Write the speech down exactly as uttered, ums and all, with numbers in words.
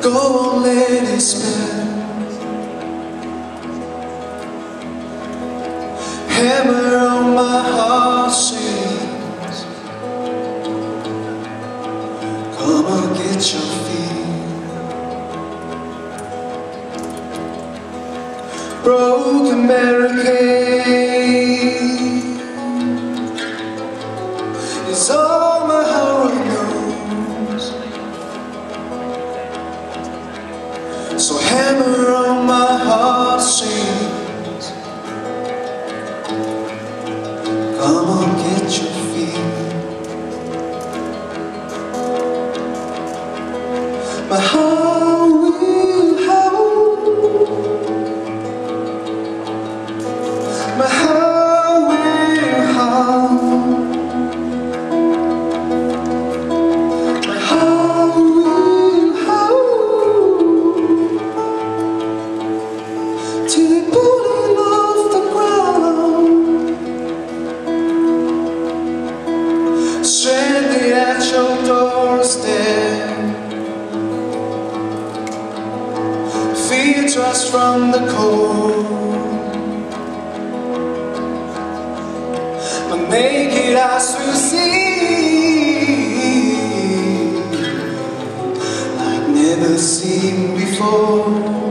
Go on, lady, spell. Hammer on my heartstrings. Come on, get your feet. Broken barricade is all my heart knows. So hammer on my heartstrings. Come on, get your feet. My heart will howl. My heart will howl. My heart will howl till it pulling off the ground, stranded at your doorstep. Fear trust from the cold. But naked eyes will see like never seen before.